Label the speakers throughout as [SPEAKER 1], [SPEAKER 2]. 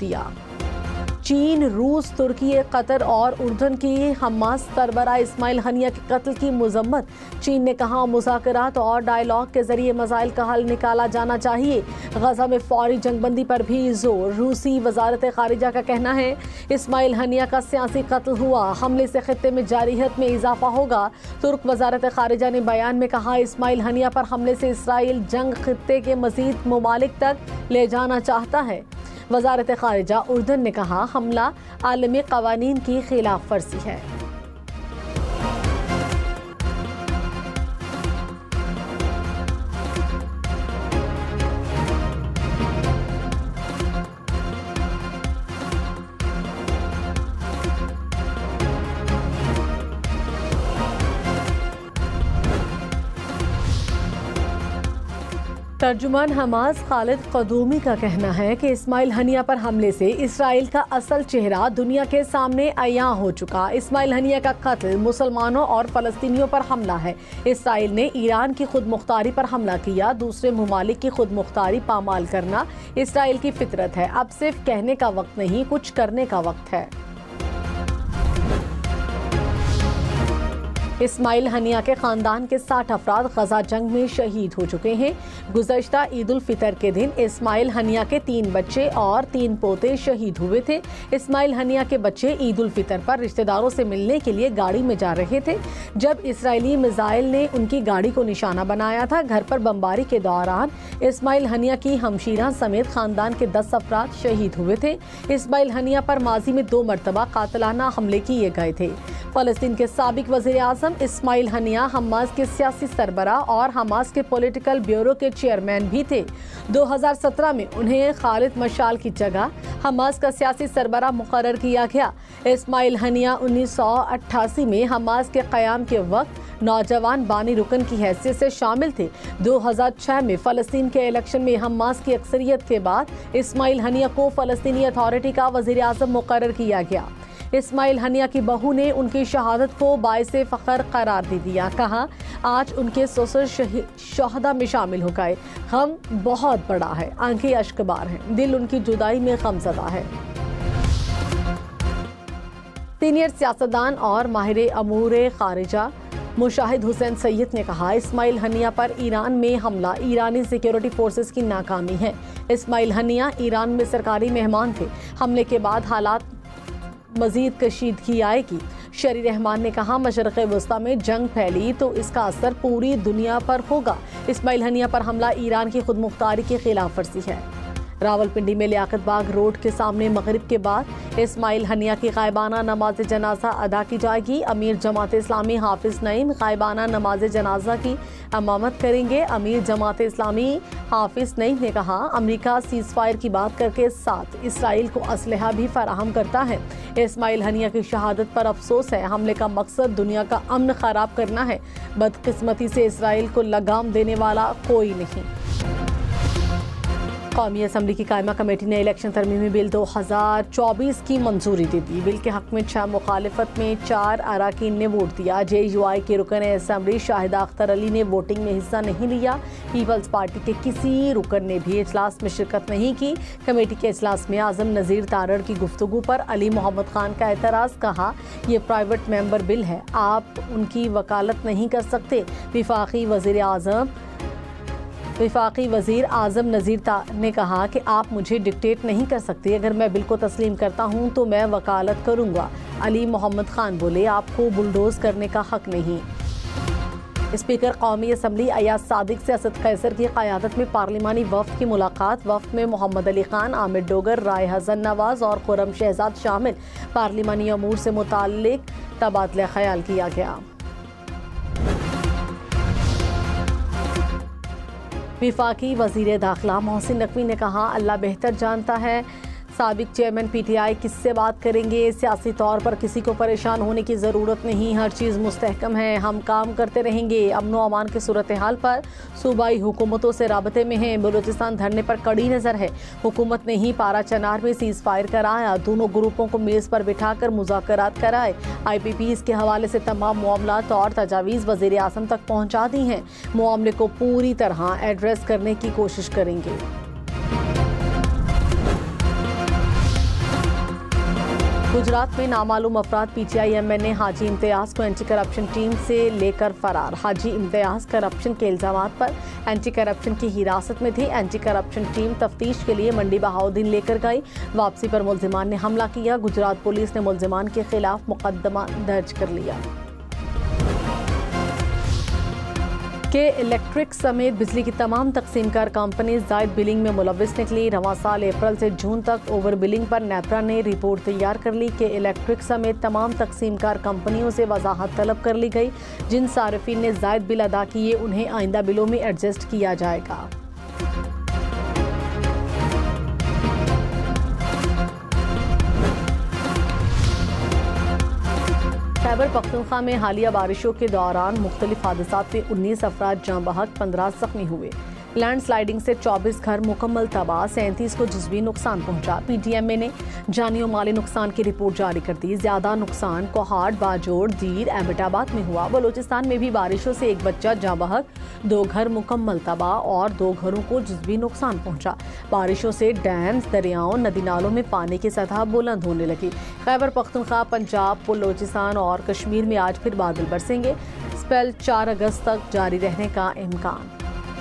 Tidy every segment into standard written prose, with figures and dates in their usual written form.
[SPEAKER 1] दिया। चीन, रूस, तुर्की, कतर और उर्दन की हमास सरबराह इस्माइल हनिया के कत्ल की मजम्मत। चीन ने कहा मुज़ाकरात और डायलॉग के जरिए मसाइल का हल निकाला जाना चाहिए। गजा में फौरी जंगबंदी पर भी जोर। रूसी वजारत खारिजा का कहना है इस्माइल हनिया का सियासी कत्ल हुआ, हमले से खित्ते में जारियत में इजाफा होगा। तुर्क वजारत खारिजा ने बयान में कहा इस्माइल हनिया पर हमले से इसराइल जंग खित्ते के मजीद ममालिक तक ले जाना चाहता है। वजारत खारिजा उर्दन ने कहा हमला आलमी कवानीन की खिलाफ वर्जी है। तर्जुमान हमास खालिद कदूमी का कहना है कि इस्माइल हनिया पर हमले से इसराइल का असल चेहरा दुनिया के सामने अयां हो चुका। इस्माइल हनिया का कत्ल मुसलमानों और फलस्तीनियों पर हमला है। इसराइल ने ईरान की खुद मुख्तारी पर हमला किया। दूसरे ममालिक की खुद मुख्तारी पामाल करना इसराइल की फितरत है। अब सिर्फ कहने का वक्त नहीं, कुछ करने का वक्त है। इस्माइल हनिया के खानदान के 60 अफराद गजा जंग में शहीद हो चुके हैं। गुज़श्ता ईद उल फितर के दिन इस्माइल हनिया के 3 बच्चे और 3 पोते शहीद हुए थे। इस्माइल हनिया के बच्चे ईद उल फितर पर रिश्तेदारों से मिलने के लिए गाड़ी में जा रहे थे जब इसराइली मिसाइल ने उनकी गाड़ी को निशाना बनाया था। घर पर बमबारी के दौरान इस्माइल हनिया की हमशीरा समेत खानदान के 10 अफराद शहीद हुए थे। इस्माइल हनिया पर माजी में 2 मरतबा कातिलाना हमले किए गए थे। फलस्तीन के साबिक वज़ीर आज़म इस्माइल हनिया हमास के सियासी सरबराह और हमास के पॉलिटिकल ब्यूरो के चेयरमैन भी थे। 2017 में उन्हें खालिद मशाल की जगह हमास का सियासी सरबराह मुकर्रर किया गया। इस्माइल हनिया 1988 में हमास के क़याम के वक्त नौजवान बानी रुकन की हैसियत से शामिल थे। 2006 में फ़लस्तीन के इलेक्शन में हमास की अक्सरियत के बाद इस्माइल हनिया को फ़लस्तीनी अथॉरिटी का वज़ीर आज़म मुकर्रर किया गया। इस्माइल हनिया की बहू ने उनकी शहादत को बाइसे फ़ख्र करार दे दिया। कहा आज उनके ससुर शहदा में शामिल हो गए। गम बहुत बड़ा है, आंखें अश्कबार हैं, दिल उनकी जुदाई में गमज़दा है। सीनियर सियासतदान और माहिर अमूर खारिजा मुशाहिद हुसैन सैयद ने कहा इस्माइल हनिया पर ईरान में हमला ईरानी सिक्योरिटी फोर्सेस की नाकामी है। इस्माइल हनिया ईरान में सरकारी मेहमान थे। हमले के बाद हालात मजीद कशीदगी आएगी। शरी रहमान ने कहा मशरक़ वस्ता में जंग फैली तो इसका असर पूरी दुनिया पर होगा। इस्माइल हनिया पर हमला ईरान की खुद मुख्तारी की खिलाफ वर्जी है। रावलपिंडी में लियाकत बाग रोड के सामने मगरिब के बाद इस्माइल हनिया की गायबाना नमाज जनाजा अदा की जाएगी। अमीर जमात इस्लामी हाफिज नईम गायबाना नमाज जनाजा की इमामत करेंगे। अमीर जमात इस्लामी हाफिज नईम ने कहा अमेरिका सीज़ फायर की बात करके साथ इसराइल को असलहा भी फराहम करता है। इस्माइल हनिया की शहादत पर अफसोस है। हमले का मकसद दुनिया का अमन खराब करना है। बदकिस्मती से इसराइल को लगाम देने वाला कोई नहीं। कौमी असम्बली की कायमा कमेटी ने इलेक्शन तरमीमी बिल 2024 की मंजूरी दे दी। बिल के हक में 6 मुखालिफत में 4 अराकीन ने वोट दिया। JUI के रुकन असम्बली शाहिदा अख्तर अली ने वोटिंग में हिस्सा नहीं लिया। पीपल्स पार्टी के किसी रुकन ने भी इजलास में शिरकत नहीं की। कमेटी के इजलास में आज़म नज़ीर तारड़ की गुफ्तगू पर अली मोहम्मद खान का एतराज़। कहा यह प्राइवेट मेंबर बिल है, आप उनकी वकालत नहीं कर सकते। विफाकी वज़ीर आज़म नज़ीर ने कहा कि आप मुझे डिक्टेट नहीं कर सकते। अगर मैं बिल को तस्लीम करता हूं तो मैं वकालत करूंगा। अली मोहम्मद खान बोले आपको बुलडोज करने का हक नहीं। स्पीकर कौमी असम्बली अयाज सादिक से असद कैसर की क़यादत में पार्लिमानी वफ़द की मुलाकात। वफ़द में मोहम्मद अली खान, आमिर डोगर, राय हसन नवाज और खुरम शहजाद शामिल। पार्लिमानी अमूर से मुताल्लिक तबादला ख्याल किया गया। विफाकी वज़ीर दाखिला मोहसिन नकवी ने कहा अल्लाह बेहतर जानता है साबिक चेयरमैन PTI किससे बात करेंगे। सियासी तौर पर किसी को परेशान होने की ज़रूरत नहीं, हर चीज़ मुस्तहकम है, हम काम करते रहेंगे। अमन व अमान की सूरत हाल पर सूबाई हुकूमतों से राबते में हैं। बलूचिस्तान धरने पर कड़ी नज़र है। हुकूमत ने ही पारा चनार में सीज़ फायर कराया, दोनों ग्रुपों को मेज़ पर बिठाकर मुज़ाकरात कराए। IPPs के हवाले से तमाम मामलात और तजावीज़ वज़ीर आज़म तक पहुँचा दी हैं। मामले को पूरी तरह एड्रेस करने की कोशिश करेंगे। गुजरात में नामालूम अफराद PTI-MN हाजी इम्तियाज को एंटी करप्शन टीम से लेकर फरार। हाजी इम्तियाज करप्शन के इल्जामात पर एंटी करप्शन की हिरासत में थे। एंटी करप्शन टीम तफ्तीश के लिए मंडी बहाउद्दीन लेकर गई। वापसी पर मुल्जिमान ने हमला किया। गुजरात पुलिस ने मुल्जिमान के खिलाफ मुकदमा दर्ज कर लिया। के इलेक्ट्रिक समेत बिजली की तमाम तकसीमकार कंपनी जायद बिलिंग में मुलविस निकली। रवां साल अप्रैल से जून तक ओवर बिलिंग पर नेपरा ने रिपोर्ट तैयार कर ली। के इलेक्ट्रिक समेत तमाम तकसीमकार कंपनियों से वजाहत तलब कर ली गई। जिन सारिफिन ने जायद बिल अदा किए उन्हें आइंदा बिलों में एडजस्ट किया जाएगा। खैबर पख्तूनख्वा में हालिया बारिशों के दौरान मुख्तलिफ हादसात में 19 अफराद जाँ बहक, 15 जख्मी हुए। लैंड स्लाइडिंग से 24 घर मुकम्मल तबाह, 37 को जिस्मी नुकसान पहुंचा। PTMA ने जानी और माली नुकसान की रिपोर्ट जारी कर दी। ज्यादा नुकसान कोहाट, बाजोड़, दीर, एबटाबाद में हुआ। बलोचिस्तान में भी बारिशों से एक बच्चा जाँ बहक, 2 घर मुकम्मल तबाह और 2 घरों को जिस्मी नुकसान पहुंचा। बारिशों से डैम्स, दरियाओं, नदी नालों में पानी की सतह बुलंद होने लगी। खैबर पख्तूनख्वा, पंजाब, बलोचिस्तान और कश्मीर में आज फिर बादल बरसेंगे। स्पेल 4 अगस्त तक जारी रहने का इम्कान।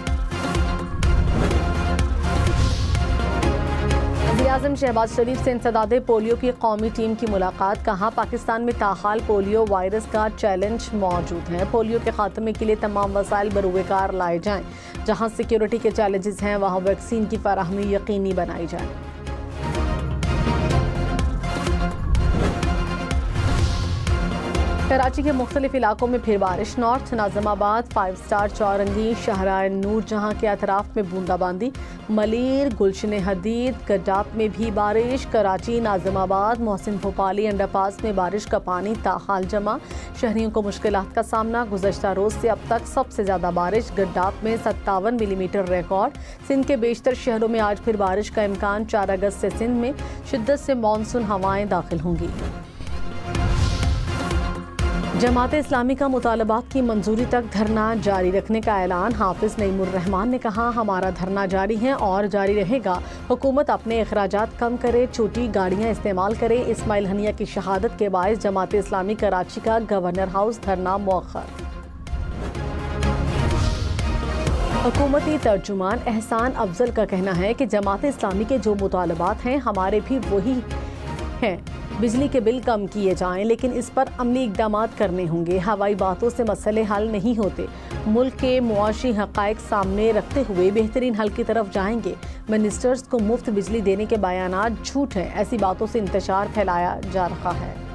[SPEAKER 1] वज़ीर-ए-आज़म शहबाज शरीफ से इंसदादे पोलियो की कौमी टीम की मुलाकात। कहाँ पाकिस्तान में ताहाल पोलियो वायरस का चैलेंज मौजूद है। पोलियो के खात्मे के लिए तमाम वसाइल बरूएकार लाए जाएं। जहाँ सिक्योरिटी के चैलेंजेस हैं वहाँ वैक्सीन की फराहमी यकीनी बनाई जाए। कराची के मुख्तलिफ इलाकों में फिर बारिश। नॉर्थ नाज़िमाबाद, 5 स्टार चौरंगी, शहराए नूर जहां के अतराफ में बूंदाबांदी। मलीर, गुलशन हदीद, गड्डाप में भी बारिश। कराची, नाज़िमाबाद, मोहसिन भोपाली अंडरपास में बारिश का पानी ताहाल जमा। शहरियों को मुश्किलात का सामना। गुज़श्ता रोज से अब तक सबसे ज्यादा बारिश गड्डाप में 57 मिलीमीटर रिकॉर्ड। सिंध के बेशतर शहरों में आज फिर बारिश का इम्कान। 4 अगस्त से सिंध में शिद्दत से मानसून हवाएं दाखिल होंगी। जमात इस्लामी का मुतालबात की मंजूरी तक धरना जारी रखने का ऐलान। हाफिज नईमुर रहमान ने कहा, हमारा धरना जारी है और जारी रहेगा। हुकूमत अपने अखराजात कम करे, छोटी गाड़ियां इस्तेमाल करे। इस्माइल हनिया की शहादत के बायस जमात इस्लामी कराची का गवर्नर हाउस धरना मौखर। हुकूमती तर्जुमान एहसान अफजल का कहना है कि जमात इस्लामी के जो मुतालबात हैं हमारे भी वही हैं। बिजली के बिल कम किए जाएं, लेकिन इस पर अमली इक़दाम करने होंगे। हवाई बातों से मसले हल नहीं होते। मुल्क के मुआशी हक़ाइक़ सामने रखते हुए बेहतरीन हल की तरफ जाएंगे। मिनिस्टर्स को मुफ्त बिजली देने के बयानात झूठ है। ऐसी बातों से इंतशार फैलाया जा रहा है।